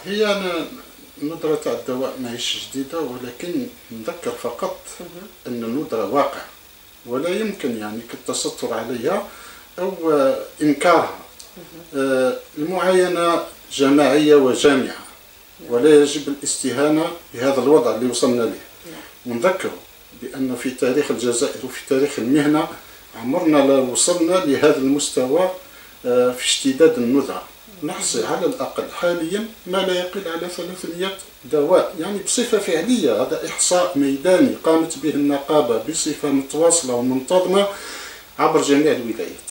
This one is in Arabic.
هي أنا الندرة تاع الدواء ماهيش جديدة، ولكن نذكر فقط أن الندرة واقع ولا يمكن يعني التستر عليها أو إنكارها. المعاينة جماعية وجامعة، ولا يجب الاستهانة بهذا الوضع اللي وصلنا له. ونذكر بأن في تاريخ الجزائر وفي تاريخ المهنة عمرنا لا وصلنا لهذا المستوى في اشتداد الندرة. نحصي على الأقل حاليا ما لا يقل على 300 دواء، يعني بصفة فعلية. هذا إحصاء ميداني قامت به النقابة بصفة متواصلة ومنتظمة عبر جميع الولايات.